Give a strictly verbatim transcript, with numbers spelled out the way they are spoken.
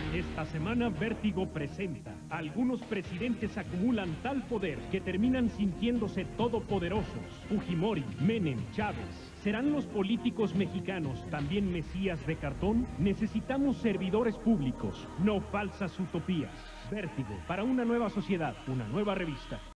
Esta semana Vértigo presenta: algunos presidentes acumulan tal poder que terminan sintiéndose todopoderosos. Fujimori, Menem, Chávez. ¿Serán los políticos mexicanos también mesías de cartón? Necesitamos servidores públicos, no falsas utopías. Vértigo, para una nueva sociedad, una nueva revista.